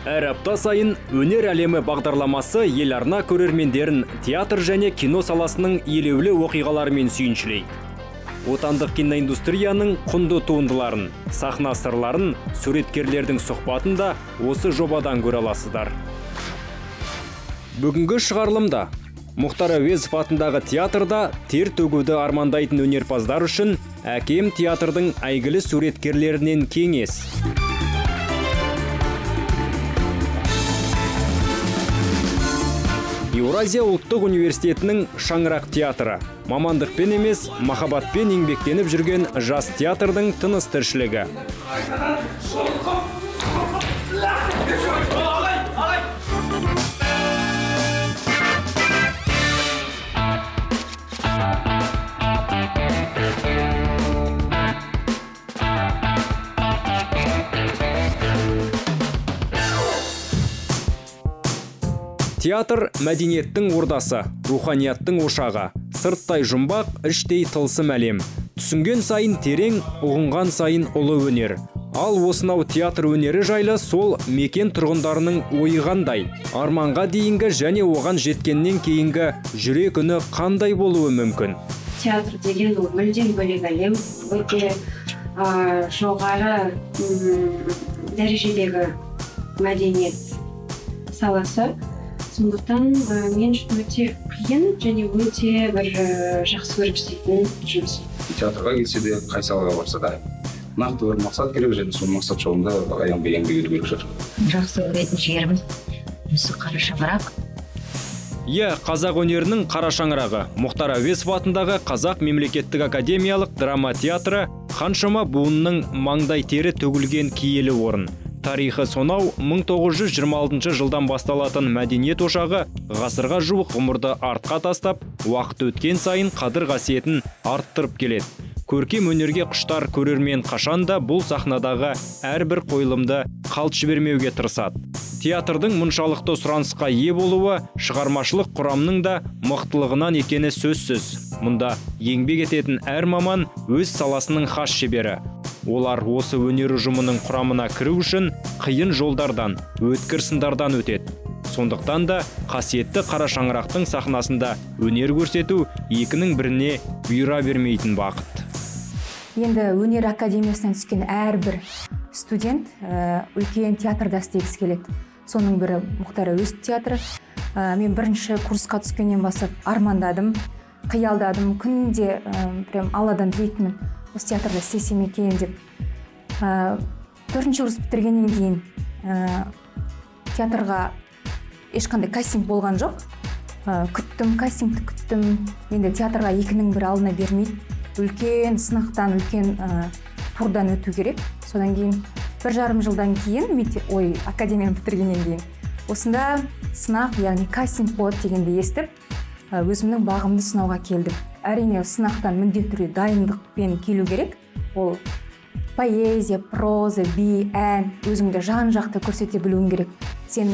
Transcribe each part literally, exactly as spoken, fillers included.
Әр апта сайын өнер әлемі бағдарламасы ел арна көрермендерін театр және кино саласының елеулі оқиғаларымен сүйіншілейді. Отандық киноиндустрияның құнды туындыларын, сахна сырларын, суреткерлердің сұхбатында осы жобадан көре аласыздар. Бүгінгі шығарылымда Мұхтар Әуезов атындағы театрда тер төгуді армандайтын өнерпаздар үшін әкем театрдың әйгілі суреткерлерінен кеңес. Еуразия ұлттық университетінің шаңырақ театры. Мамандықпен емес, махаббатпен еңбектеніп жүрген жас театрдың тыныс тіршілігі. Театр мәдениеттің ордасы, руханияттың ошағы, сырттай жұмбақ, іштей тылсым әлем. Түсінген сайын терең, ұғынған сайын ұлы өнер. Ал осынау театр өнері жайлы сол мекен тұрғындарының ойы қандай? Арманға дейінгі және оған жеткеннен кейінгі жүрек үні қандай болуы мүмкін? Театр деген ол мүлдем бөлек әлем, өте жоғары дәрежедегі мәдениет саласы. Сондықтан мен үшін өте қиын және өте бір жақсы көріп істейтін жұмыс. Театрға келсе де, қай салаға барса да, нақты бір мақсат керек және сол мақсат жолында аянбай еңбек ету керек шығар. Жақсы көретін жеріміз осы қара шаңырақ. Иә, қазақ өнерінің қара шаңырағы. Мұхтар Әуезов атындағы Қазақ мемлекеттік академиялық драма театры қаншама буынның маңдай тері төгілген киелі орын. Тарихы сонау мың тоғыз жүз жиырма алтыншы жылдан басталатын мәдениет ошағы ғасырға жуық ғұмырды артқа тастап, уақыт өткен сайын қадір қасиетін арттырып келеді. Көркем өнерге құштар көрермен қашанда бұл сахнадағы әрбір қойылымды қалт жібермеуге тырысады. Театрдың мұншалықты сұранысқа ие болуы шығармашылық құрамның да мықтылығынан екені сөзсіз. Мұнда еңбек ететін әр маман өз саласының хас шебері. Олар осы өнер ұжымының құрамына кіру үшін қиын жолдардан, өткір сындардан өтеді. Сондықтан да қасиетті қара шаңырақтың сахнасында өнер көрсету екінің біріне бұйыра бермейтін бақыт. Енді өнер академиясынан түскен әрбір студент үлкен театрда істегісі келеді. Соның бірі Мұхтар Әуезов театры. Мен бірінші курсқа түскеннен бастап армандадым, қиялдадым, күнде прям алладан тілейтінмін. Осы театрда істесем екен деп. Төртінші курс бітіргеннен кейін театрға ешқандай кастинг болған жоқ. Күттім, кастингті күттім. Енді театрға екінің бірі алдына бермейді. Үлкен сынақтан, үлкен турдан өту керек. Содан кейін бір жарым жылдан кейін, ой, академияны бітіргеннен кейін, осында сынақ, яғни кастинг болады дегенді естіп, өзімнің бағымды сынауға келдім. Әрине сынақтан міндетті түрде дайындықпен келу керек. Ол поэзия, проза, би, ән, өзіңді жан-жақты көрсете білуің керек. Сен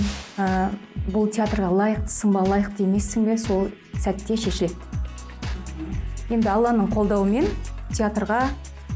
бұл театрға лайықтысың ба, лайықты емессің бе, сол сәтте шешіледі. Енді Алланың қолдауымен театрға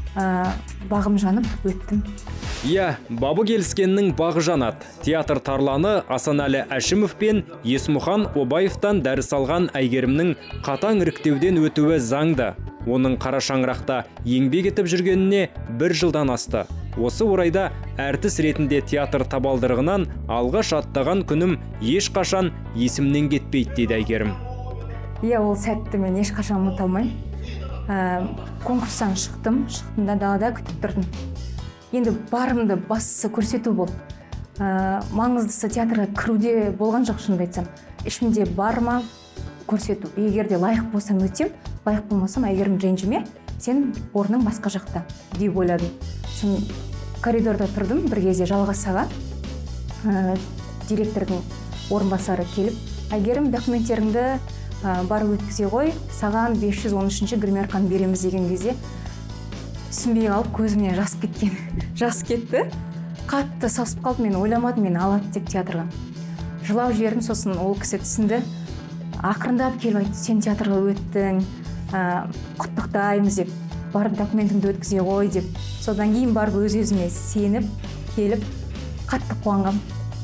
бағым жанып өттім. Иә, бабы келіскеннің бағы жанат. Театр тарланы Асанәлі Әшімов пен Есмұхан Обаевтан дәріс алған әйгерімнің қатаң іріктеуден өтуі заңды. Оның қара шаңырақта еңбек етіп жүргеніне бір жылдан асты. Осы орайда әртіс ретінде театр табалдырығынан алғаш аттаған күнім ешқашан есімнен кетпейді дейді әйгерім. Иә, ол сәтті мен ешқашан ұмыта алмаймын. Конкурстан шықтым, шықтымда далада күтіп тұрдым. Енді барымды бастысы көрсету болды. Маңыздысы театрға кіруде болған жоқ, шынымды айтсам. Ішімде барыма көрсету. Егер де лайық болсам өтем, лайық болмасам әйгерім ренжіме, сен орның басқа жақта деп ойладым. Сон коридорда тұрдым, бір кезде жалғасаға директордың орынбасары келіп, әйгерім документтеріңді барып өткізе ғой, саған бес жүз он үшінші гримерканы береміз деген кезде түсінбей қалып, көзімнен жас кеткен. Жас кетті. Қатты сасып қалды, мен ойламадым, мен алады деп театрға. Жылау жібердім, сосын ол кісі түсінді. Ақырындап келіп айтты, сен театрға өттің, құттықтаймыз деп, барып документіңді өткізе ғой деп. Содан кейін барып өз-өзіме сеніп, келіп, қатты қуанғам.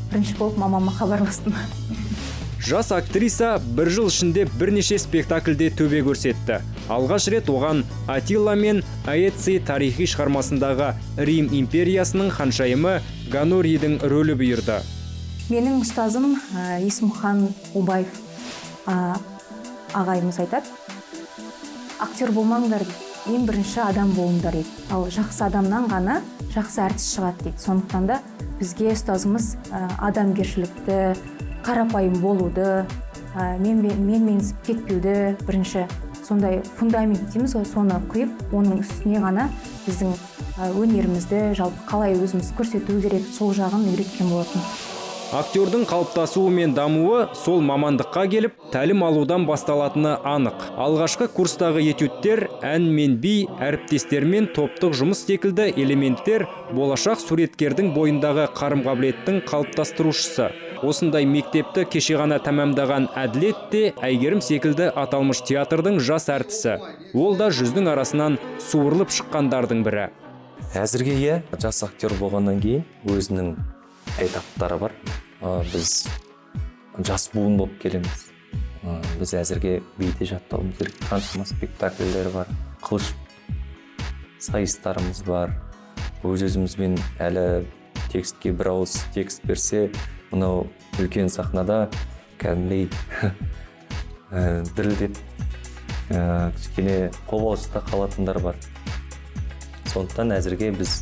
бірінші болып мамама хабарластым. Жас актриса бір жыл ішінде бірнеше спектакльде төбе көрсетті. Алғаш рет оған Атилла мен Аэци тарихи шығармасындағы Рим империясының ханшайымы Ганоридің рөлі бұйырды. Менің ұстазым Есімхан Убаев ағайымыз айтады. Актер болмаңдар, ең бірінші адам болыңдар дейді. Ал жақсы адамнан ғана жақсы әртіс шығады дейді. Сондықтан да бізге ұстазымыз адамгершілікті, қарапайым болуды, менменсіп кетпеуді бірінші сондай фундамент дейміз ғой, соны құйып, оның үстіне ғана біздің өнерімізді жалпы қалай өзіміз көрсету керек, сол жағын үйреткен болатын. Актердің қалыптасуы мен дамуы сол мамандыққа келіп, тәлім алудан басталатыны анық. Алғашқы курстағы этюдтер, ән мен би, әріптестер мен топтық жұмыс секілді элементтер болашақ суреткердің бойындағы қарым-қабілеттің қалыптастырушысы. Осындай мектепті кеше ғана тәмамдаған Әділет те Әйгерім секілді аталмыш театрдың жас әртісі. Ол да жүздің арасынан суырылып шыққандардың бірі. Әзірге е, жас актер болғаннан кейін өзінің этаптары бар. Біз жас буын болып келеміз. Біз әзірге биде жаттауымыз керек. Қаншама спектакльдер бар, қылыш сайыстарымыз бар. Өз-өзімізбен әлі текстке бір ауыз текст берсе, мынау үлкен сахнада кәдімгідей дірілдеп кішкене қобалжыда қалатындар бар. Сондықтан әзірге біз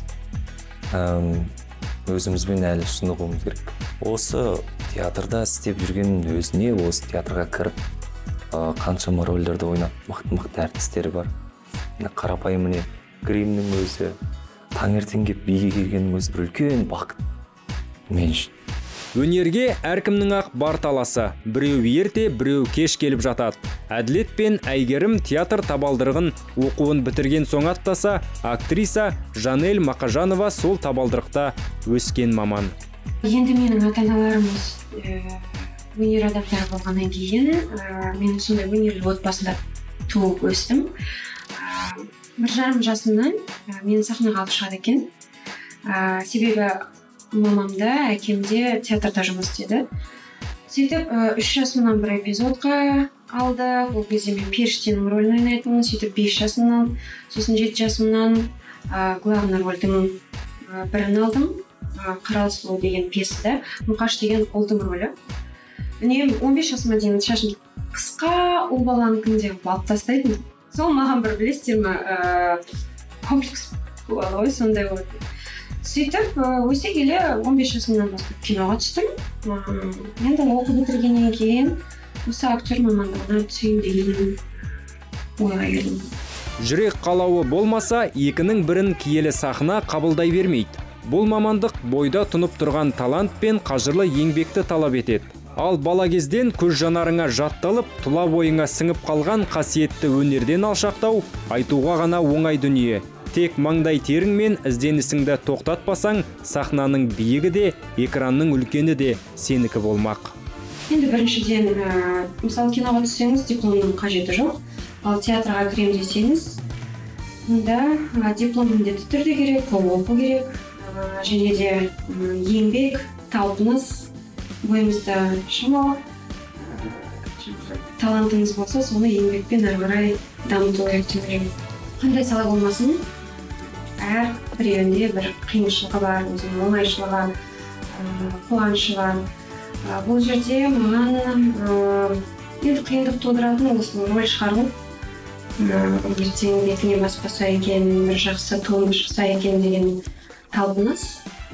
өзімізбен әлі шынығуымыз керек. Осы театрда істеп жүрген өзіне, осы театрға кіріп, қаншама рөлдерді ойнап, мықты-мықты әртістері бар. Қарапайым міне Гримнің өзі, таңертең келіп биге келгеннің өзі бір үлкен бақыт мен үшін. Өнерге әркімнің ақ бар таласы. Біреу ерте, біреу кеш келіп жатады. Әділет пен Әйгерім театр табалдырығын оқуын бітірген соң аттаса, актриса Жанель Мақажанова сол табалдырықта өскен маман. Енді менің ата-аналарымыз өнер адамдары болғаннан кейін, мен сондай өнерлі отбасында туып өстім. Бір жарым жасымнан мені сахнаға алып шығады екен. Себебі мамамда, әкемде театрда жұмыс істеді. Сөйтіп, үш жасымнан бір эпизодқа алды. Ол кезде мен періштенің рөлін ойнайтынмын. Сөйтіп, бес жасымнан, сосын жеті жасымнан главный рөлдің бірін алдым. Қаралы сұлу деген пьесада, Мұқаш деген ұлдың рөлі. Үнемі он бес жасыма дейін шашым қысқа, ұл баланың күнде алып тастайтын. Сол маған бір білесіздер ме, комплекс болады ғой, сондай болады. Сөйтіп, өсе келе он бес жасымнан бастап киноға түстім. Енді оқу бітіргеннен кейін осы актер мамандығына түсейін деген ойға келдім. Жүрек қалауы болмаса, екінің бірін киелі сахна қабылдай бермейді. Бұл мамандық бойда тұнып тұрған талант пен қажырлы еңбекті талап етеді. Ал бала кезден көз жанарыңа жатталып, тұла бойыңа сіңіп қалған қасиетті өнерден алшақтау айтуға ғана оңай дүние. Тек маңдай терің мен ізденісіңді тоқтатпасаң, сахнаның биігі де, экранның үлкені де сенікі болмақ. Енді біріншіден, мысалы киноға түссеңіз, дипломның қажеті жоқ. Ал театрға кірем десеңіз, онда диплом міндетті түрде керек, көп оқу керек, және де еңбек, талпыныс, бойыңызда шамалы талантыңыз болса, соны еңбекпен әрі қарай дамыту керек деп ойлаймын. Қандай сала болмасын, әр біреуінде бір қиыншылығы бар, өзінің оңайшылығы, қуанышы бар. Бұл жерде маған енді қиындық тудыратын осы рөл шығару. Ертең бетіне баспаса екен, бір жақсы туынды шықса екен деген талпыныс.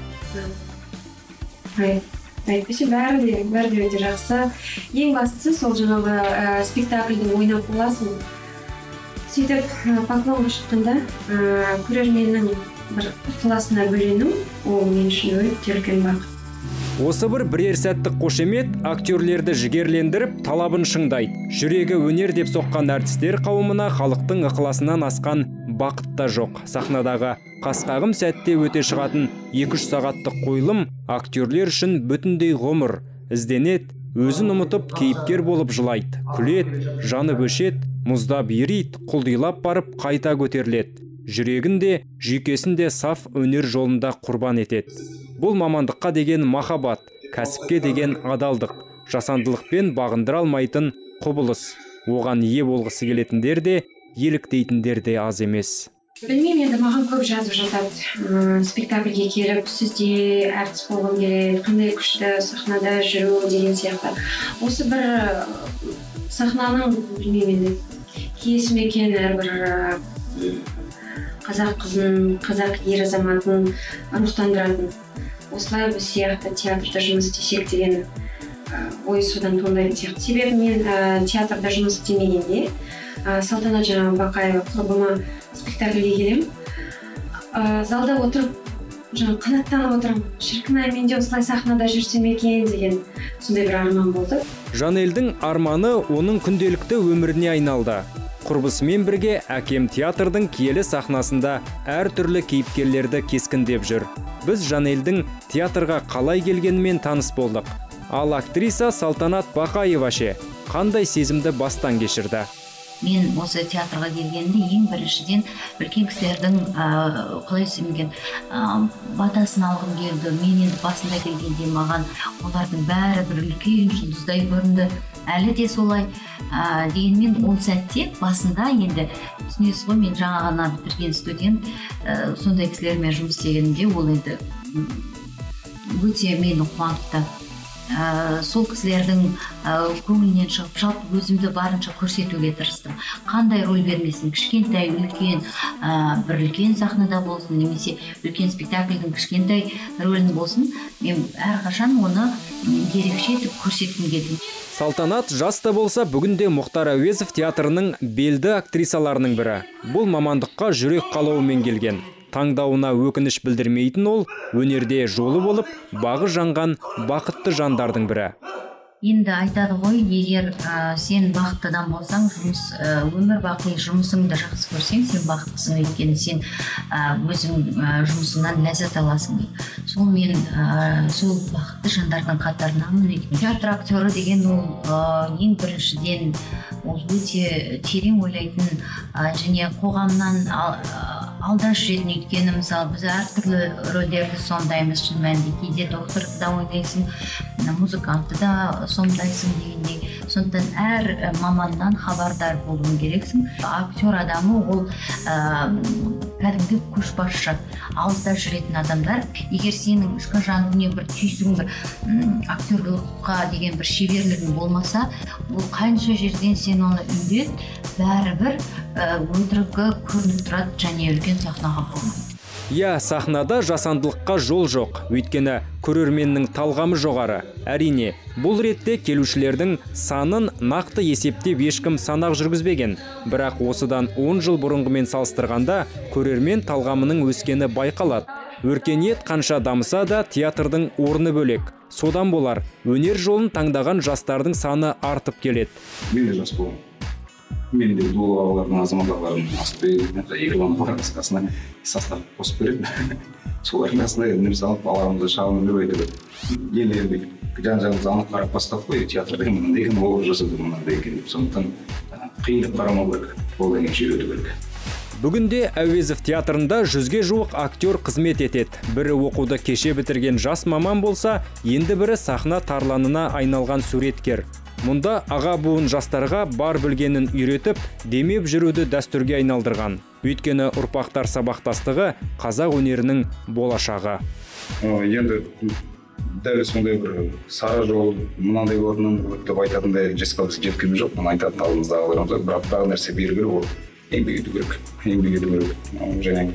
Әйтпесе бәрі де, бәрі де өте жақсы. Ең бастысы сол жаңағы спектакльді ойнап боласың. Сөйтіп, поклонға шыққанда көрерменнің бір ықыласына бөлену, ол мен үшін өте үлкен бақыт. Осы бір бірер сәттік қошемет актерлерді жігерлендіріп, талабын шыңдайды. Жүрегі өнер деп соққан әртістер қауымына халықтың ықыласынан асқан бақыт та жоқ. Сахнадағы қасқағым сәтте өте шығатын екі үш сағаттық қойылым актерлер үшін бүтіндей ғұмыр. Ізденет, өзін ұмытып кейіпкер болып жылайды. Күлет, жаны бөшет, мұздап ерейд, құлдилап барып қайта көтеріледі. Жүрегінде, жүйкесінде саф өнер жолында құрбан етеді. Бұл мамандыққа деген махаббат, кәсіпке деген адалдық, жасандылықпен бағындыра алмайтын құбылыс. Оған ие болғысы келетіндер де, еліктейтіндер де аз емес. Білмеймін, енді маған көп жазып жатады. Спектакльге келіп, сізде әртіс болғым келеді, қандай күшті сахнада жүру деген сияқты. Осы бір сахнаның, білмеймін, киесі ме екен, әрбір қазақ қызын, қазақ ер азаматын рухтандыратын. Осылай біз сияқты театрда жұмыс істесек деген ой содан туындайтын сияқты. Себебі мен театрда жұмыс істемегенде, Салтанат жаңағы Бақаева құрбыма спектакльге келем. Залда отырып, жаңа қанаттанып отырам. Шіркін-ай, мен де осылай сахнада жүрсем екен деген сондай бір арман болды. Жанелдің арманы оның күнделікті өміріне айналды. Құрбысымен бірге әкем театрдың киелі сахнасында әртүрлі кейіпкерлерді кескіндеп жүр. Біз Жанелдің театрға қалай келгенімен таныс болдық. Ал актриса Салтанат Бақаева ше қандай сезімді бастан кешірді? Мен осы театрға келгенде ең біріншіден үлкен кісілердің қалай сөйлеген батасын алғым келді. Мен енді басында келгенде маған олардың бәрі бір үлкен жұлдыздай көрінді. Әлі де солай. Дегенмен ол сәтте басында енді түсінесіз ғой, мен жаңа ғана бітірген студент, сондай кісілермен жұмыс істегенде ол енді өте мені қуантты. Сол кісілердің көңілінен шығып, жалпы өзімді барынша көрсетуге тырыстым. Қандай рөл бермесін, кішкентай, үлкен, бір үлкен сахнада болсын, немесе үлкен спектакльдің кішкентай рөлін болсын, мен әрқашан оны ерекше етіп көрсеткім келдім. Салтанат жаста болса, бүгінде Мұхтар Әуезов театрының белді актрисаларының бірі. Бұл мамандыққа жүрек қалауымен келген. Таңдауына өкініш білдірмейтін ол, өнерде жолы болып, бағы жанған бақытты жандардың бірі. Енді айтады ғой, егер сен бақытты адам болсаң, жұмыс өмір бақи жұмысыңды жақсы көрсең, сен бақыттысың, өйткені сен өзің жұмысыңнан ләззат аласың. Сол мен сол бақытты жандардың қатарынамын. Театр актері деген ол ең біріншіден ол өте терең ойлайтын және қоғамнан алда жүретін, өйткені мысалы біз әртүрлі рөлдерді сомдаймыз. Шын мәнінде кейде докторды да ойнайсың, музыкантты да сомдайсың дегендей. Сондықтан әр маманнан хабардар болуың керексің. Актер адамы ол кәдімгі көшбасшы, алда жүретін адамдар. Егер сенің ішкі жаныңа бір түйсігің, бір актерлыққа деген бір шеберлігің болмаса, ол қанша жерден сен оны үйрет, бәрібір өтірігі көрініп тұрады және үлкен сахнаға болмайды. Я, сахнада жасандылыққа жол жоқ, өйткені көрерменнің талғамы жоғары. Әрине, бұл ретте келушілердің санын нақты есептеп ешкім санақ жүргізбеген. Бірақ осыдан он жыл бұрынғымен салыстырғанда көрермен талғамының өскені байқалады. Өркениет қанша дамыса да театрдың орны бөлек. Содан болар, өнер жолын таңдаған жастардың саны артып келеді. Мен де жас болдым. Мен де дулы балалардың, азаматтардың Астықбек, Ерлан қасына состав қосып береді. Солардың қасына немсалып балаларымызды шағын деп айтып, енді енді жан-жағымызды анық қарап бастап қой, театрда мынандай екен, ол жасады мынандай екен деп. Сондықтан қиындық қарамау керек, ол деген жүйе өту керек. Бүгінде Әуезов театрында жүзге жуық актер қызмет етеді. Бірі оқуды кеше бітірген жас маман болса, енді бірі сахна тарланына айналған суреткер. Мұнда аға буын жастарға бар білгенін үйретіп, демеп жүруді дәстүрге айналдырған. Өйткені ұрпақтар сабақтастығы қазақ өнерінің болашағы. Енді дәл сондай бір сара жол, мынандай орнын деп айтатындай жескалысы жеткізім жоқ. Мұны айтатын алдымыздағыларымыз, бірақ тағы нәрсе беру керек, ол еңбек ету керек, еңбек ету керек. Және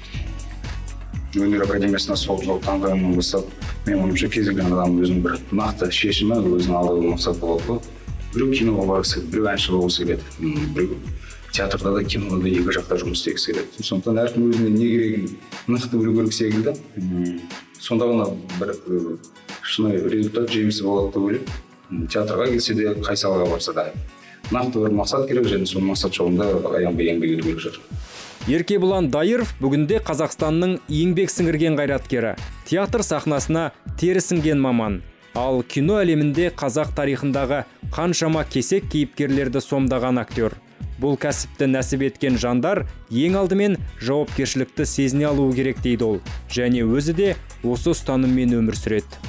өнер академиясына сол жол таңдағаннан бастап, мен ойымша кез келген адам өзінің бір нақты шешімі, өзінің алдағы мақсаты болады ғой. Біреу киноға барғысы келеді, біреу әнші болғысы келеді, біреу театрда да кинода да екі жақта жұмыс істегісі келеді. Сондықтан әркім өзіне не керегін нақты білу керек секілді. Сонда ғана бір шынайы результат жемісі болады деп ойлаймын. Театрға келсе де, қай салаға барса да нақты бір мақсат керек, және сол мақсат жолында аянбай еңбек ету керек жатыр. Еркебұлан Дайыров бүгінде Қазақстанның еңбек сіңірген қайраткері, театр сахнасына тері сіңген маман. Ал кино әлемінде қазақ тарихындағы қаншама кесек кейіпкерлерді сомдаған актер. Бұл кәсіпті нәсіп еткен жандар ең алдымен жауапкершілікті сезіне алуы керек дейді ол. Және өзі де осы ұстаныммен өмір сүреді.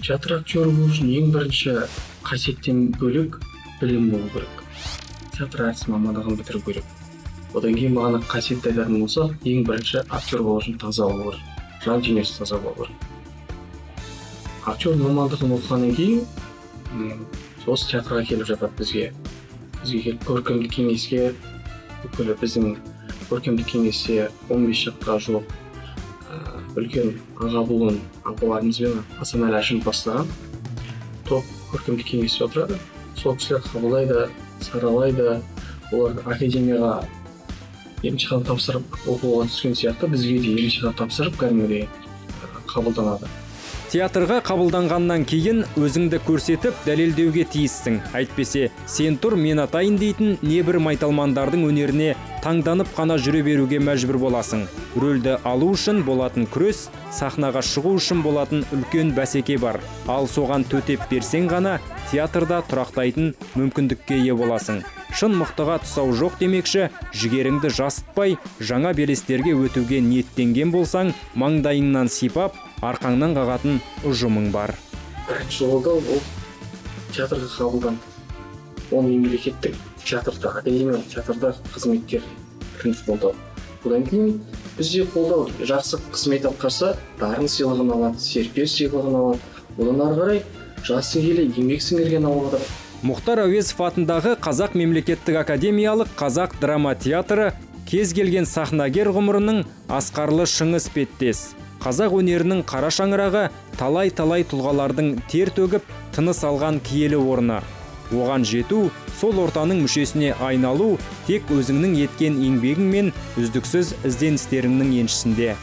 театр актері болу үшін ең бірінші қасиеттен бөлек білім болу керек. Театр әртіс мамандығын бітіру керек. Одан кейін бағана қасиетті айтатын болсақ, ең бірінші актер болу үшін таза болу керек. Жан дүниесі таза болу керек. Актер мамандығын оқығаннан кейін осы театрға келіп жатады бізге. Бізге келіп көркемдік кеңеске, бүкілі біздің көркемдік кеңесте он бес шаққа жуық үлкен аға буын ағаларымызбен Асанәлі Әшімов бастаған топ көркемдік кеңесте отырады. Сол кісілер қабылдайды, саралайды, олар академияға емтихан тапсырып оқуға түскен сияқты бізге де емтихан тапсырып кәдімгідей қабылданады. Театрға қабылданғаннан кейін өзіңді көрсетіп дәлелдеуге тиіссің. Әйтпесе, сен тұр мен атайын дейтін небір майталмандардың өнеріне таңданып қана жүре беруге мәжбүр боласың. Рөлді алу үшін болатын күрес, сахнаға шығу үшін болатын үлкен бәсеке бар. Ал соған төтеп берсең ғана театрда тұрақтайтын мүмкіндікке ие боласың. Шын мықтыға тұсау жоқ демекші, жігеріңді жасытпай, жаңа белестерге өтуге ниеттенген болсаң, маңдайыңнан сипап, арқаңнан қағатын ұжымың бар. Бірінші жолда ол театрға қабылданды. Ол мемлекеттік театрда, академиялық театрда қызметкер бірінші болды. Одан кейін бізде қолдау, жақсы қызмет атқарса, дарын сыйлығын алады, серпер сыйлығын алады. Одан ары қарай жасы келе еңбек сіңірген алады. Мұхтар Әуезов атындағы Қазақ мемлекеттік академиялық Қазақ драма театры кез келген сахнагер ғұмырының асқарлы шыңы іспеттес. Қазақ өнерінің қара шаңырағы талай-талай тұлғалардың тер төгіп тыныс алған киелі орны. Оған жету, сол ортаның мүшесіне айналу тек өзіңнің еткен еңбегің мен үздіксіз ізденістеріңнің еншісінде.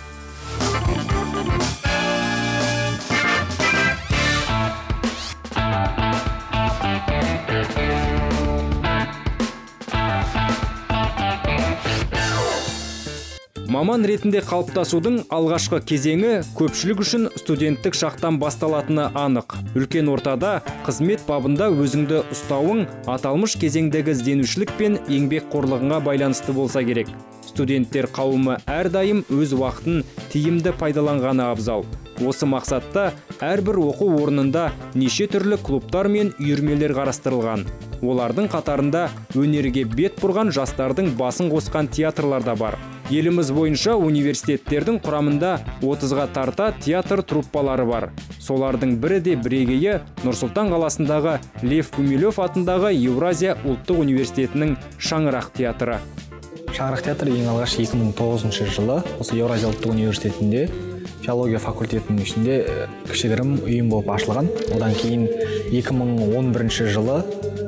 Маман ретінде қалыптасудың алғашқы кезеңі көпшілік үшін студенттік шақтан басталатыны анық. Үлкен ортада қызмет бабында өзіңді ұстауың аталмыш кезеңдегі ізденушілік пен еңбек қорлығыңа байланысты болса керек. Студенттер қауымы әрдайым өз уақытын тиімді пайдаланғаны абзал. Осы мақсатта әрбір оқу орнында неше түрлі клубтар мен үйірмелер қарастырылған. Олардың қатарында өнерге бет бұрған жастардың басын қосқан театрлар да бар. Еліміз бойынша университеттердің құрамында отызға тарта театр труппалары бар. Солардың бірі де бірегейі Нұр-Сұлтан қаласындағы Лев Гумилев атындағы Еуразия ұлттық университетінің Шаңырақ театры. Шаңырақ театры ең алғаш екі мың тоғызыншы жылы осы Еуразия ұлттық университетінде филология факультетінің ішінде кішігірім ұйым болып ашылған. Одан кейін екі мың он бірінші жылы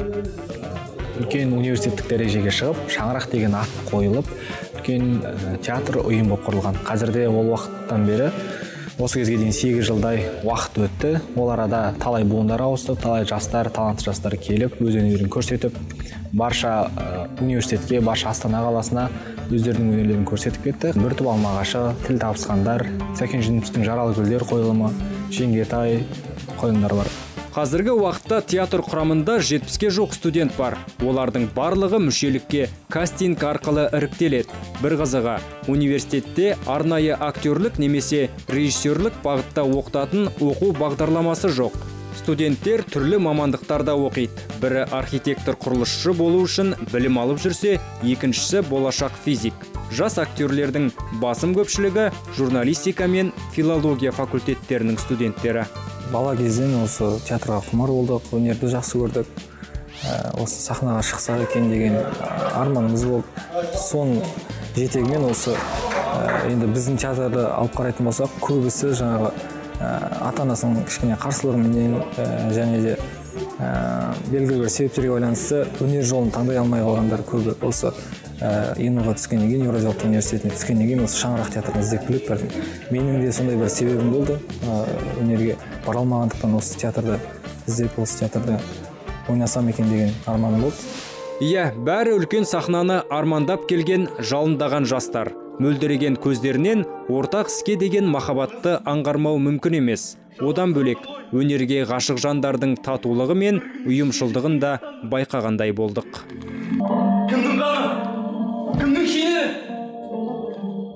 үлкен университеттік дәрежеге шығып, Шаңырақ деген ат қойылып, үлкен театр ұйым болып құрылған. Қазірде ол уақыттан бері осы кезге дейін сегіз жылдай уақыт өтті. Ол арада талай буындар ауысты, талай жастар, талантты жастар келіп, өз өнерін көрсетіп, барша университетке, барша Астана қаласына өздерінің өнерлерін көрсетіп кетті. Бір туып алмағашы, тіл табысқандар, Сәкен Жүнісовтің Жаралы гүлдер қойылымы, Жеңгетай қойылымдар бар. Қазіргі уақытта театр құрамында жетпіске жоқ студент бар. Олардың барлығы мүшелікке кастинг арқылы іріктеледі. Бір қызығы, университетте арнайы актерлік немесе режиссерлік бағытта оқытатын оқу бағдарламасы жоқ. Студенттер түрлі мамандықтарда оқиды. Бірі архитектор құрылысшы болу үшін білім алып жүрсе, екіншісі болашақ физик. Жас актерлердің басым көпшілігі журналистика мен филология факультеттерінің студенттері. Бала кезден осы театрға құмар болдық, өнерді жақсы көрдік. Осы сахнаға шықсақ екен деген арманымыз болып, соның жетегімен осы енді біздің театрды алып қарайтын болсақ, көбісі жаңағы ата-анасының кішкене қарсылығыменен және де белгілі бір себептерге байланысты өнер жолын таңдай алмай қалғандар көбі. Осы ИНУ-ға түскеннен кейін, Еуразия ұлттық университетіне түскеннен кейін осы Шаңырақ театрын іздеп біліп бардым. Менің де сондай бір себебім болды. Өнерге бара алмағандықтан осы театрды іздеп, осы театрда ойнасам екен деген арманым болды. Иә, бәрі үлкен сахнаны армандап келген жалындаған жастар. Мөлдіреген көздерінен ортақ іске деген махаббатты аңғармау мүмкін емес. Одан бөлек, өнерге ғашық жандардың татулығы мен ұйымшылдығын да байқағандай болдық. Кімдің қаны? Кімдің шені?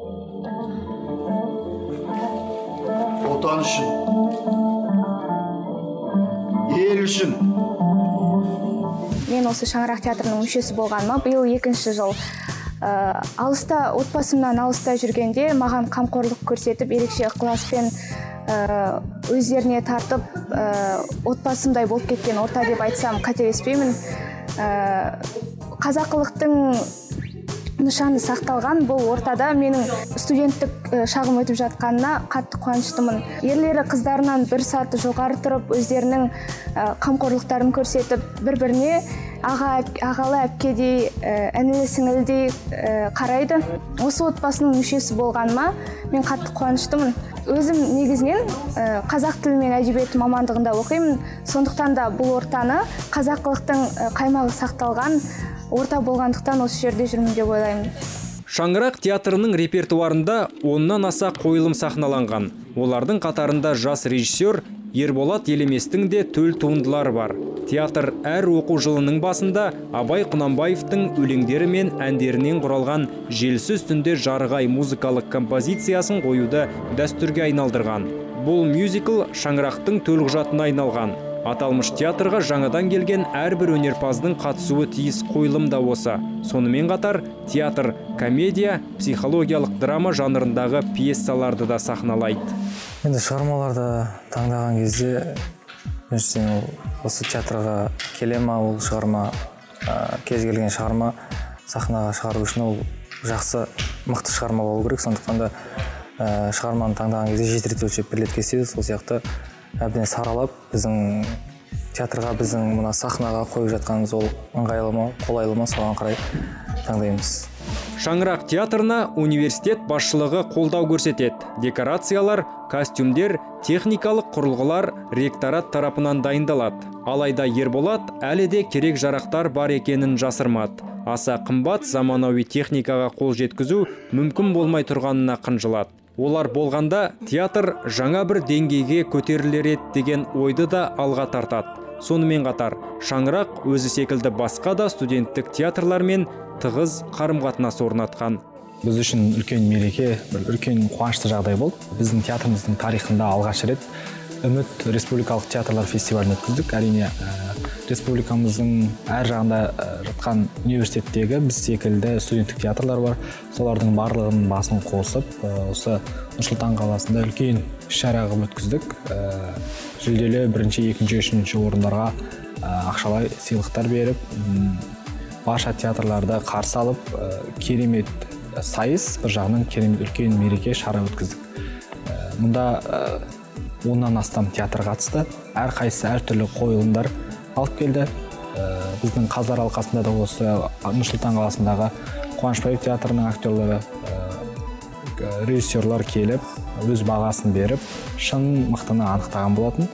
Отан үшін. ел үшін. Мен осы Шаңырақ театрының мүшесі болғаныма биыл екінші жыл. Алыста, отбасымнан алыста жүргенде маған қамқорлық көрсетіп, ерекше ықыласпен өздеріне тартып, отбасымдай болып кеткен орта деп айтсам қателеспеймін. Қазақылықтың нышаны сақталған бұл ортада менің студенттік шағым өтіп жатқанына қатты қуаныштымын. Ерлері қыздарынан бір саты жоғары тұрып, өздерінің қамқорлықтарын көрсетіп, бір-біріне ағалы әпкедей, інілі сіңілдей қарайды. Осы отбасының мүшесі болғаныма мен қатты қуаныштымын. Өзім негізінен қазақ тілі мен әдебиеті мамандығында оқимын. Сондықтан да бұл ортаны қазақылықтың қаймағы сақталған орта болғандықтан осы жерде жүрмін деп ойлаймын. Шаңырақ театрының репертуарында оннан аса қойылым сахналанған. Олардың қатарында жас режиссер Ерболат Елеместің де төл туындылары бар. Театр әр оқу жылының басында Абай Құнанбаевтың өлеңдері мен әндерінен құралған Желсіз түнде жарғай музыкалық композициясын қоюды дәстүрге айналдырған. Бұл мюзикл Шаңырақтың төлқұжатына айналған. Аталмыш театрға жаңадан келген әрбір өнерпаздың қатысуы тиіс қойылым да осы. Сонымен қатар театр комедия, психологиялық драма жанрындағы пьесаларды да сахналайды. Енді шығармаларды таңдаған кезде осы театрға келе ма, ол шығарма, кез келген шығарма сахнаға шығару үшін ол жақсы, мықты шығарма болу керек. Сондықтан да шығарманы таңдаған кезде жеті рет өлшеп бір рет кеседі. Сол сияқты әбден саралап, біздің театрға, біздің мына сахнаға қойып жатқанымыз ол ыңғайлы ма, қолайлы ма, соған қарай таңдаймыз. Шаңырақ театрына университет басшылығы қолдау көрсетеді. Декорациялар, костюмдер, техникалық құрылғылар ректорат тарапынан дайындалады. Алайда Ерболат әлі де керек жарақтар бар екенін жасырмады. Аса қымбат заманауи техникаға қол жеткізу мүмкін болмай тұрғанына қынжылады. Олар болғанда театр жаңа бір деңгейге көтерілер еді деген ойды да алға тартады. Сонымен қатар Шаңырақ өзі секілді басқа да студенттік театрлармен тығыз қарым-қатынас орнатқан. Біз үшін үлкен мереке, бір үлкен қуанышты жағдай болды. Біздің театрымыздың тарихында алғаш рет Үміт республикалық театрлар фестивалін өткіздік. Әрине республикамыздың әр жағында жатқан университеттегі біз секілді студенттік театрлар бар. Солардың барлығының басын қосып, осы Нұрсұлтан қаласында үлкен іс-шара қылып өткіздік. Жүлделі бірінші, екінші, үшінші орындарға ақшалай сыйлықтар беріп, барша театрларды қарсы алып, керемет сайыс, бір жағынан керемет үлкен мереке шара өткіздік. Мұнда оннан астам театр қатысты, әр қайсысы әртүрлі қойылымдар алып келді. Біздің Қазылар алқасында да осы Нұрсұлтан қаласындағы Қуанышбаев театрының актерлері, режиссерлар келіп, өз бағасын беріп, шын мықтыны анықтаған болатын.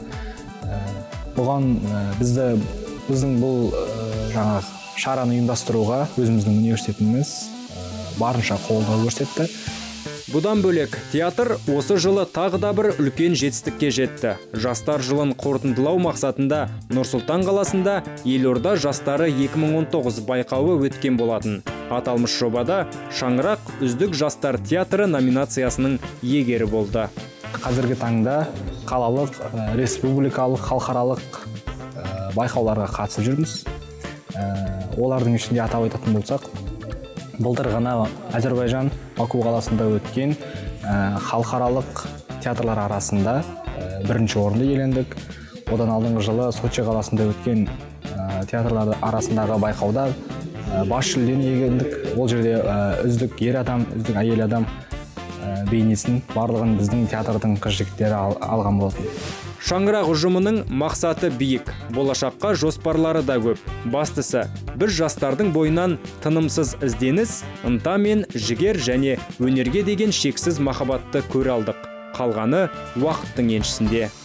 Бұған бізді, біздің бұл жаңа шараны ұйымдастыруға өзіміздің университетіміз барынша қолдау көрсетті. Бұдан бөлек, театр осы жылы тағы да бір үлкен жетістікке жетті. Жастар жылын қорытындылау мақсатында Нұрсұлтан қаласында Елорда жастары екі мың он тоғыз байқауы өткен болатын. Аталмыш жобада Шаңырақ үздік жастар театры номинациясының иегері болды. Қазіргі таңда қалалық, республикалық, халықаралық байқауларға қатысып жүрміз. Олардың ішінде атап айтатын болсақ, былтыр ғана Әзербайжан Баку қаласында өткен халықаралық театрлар арасында бірінші орынды иелендік. Одан алдыңғы жылы Сочи қаласында өткен театрлар арасындағы байқауда бас жүлдені иелендік. Ол жерде үздік ер адам, үздік әйел адам бейнесін барлығын біздің театрдың қыз-жігіттері алған болатын. Шаңырақ ұжымының мақсаты биік, болашаққа жоспарлары да көп. Бастысы, біз жастардың бойынан тынымсыз ізденіс, ынта мен жігер және өнерге деген шексіз махаббатты көре алдық. Қалғаны уақыттың еншісінде.